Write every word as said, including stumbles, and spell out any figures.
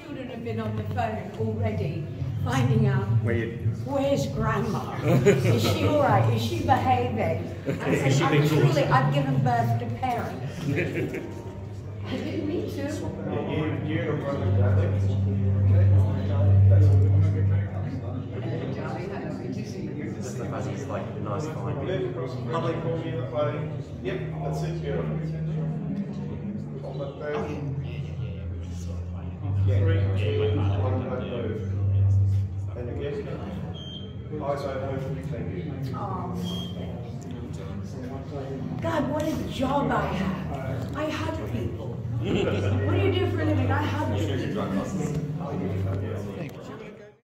children have been on the phone already, finding out Where you... where's Grandma? Is she all right? Is she behaving? I said, I'm truly, I've given birth to parents. I didn't mean to. Just the fact it's like a nice find. Probably call me in the plane. Yep, that's it. Beautiful. On that bed. Three, two, one, don't move. And again, eyes open, thank you. Oh. God, what a job I have. I hug people. What do you do for a living? I hug people.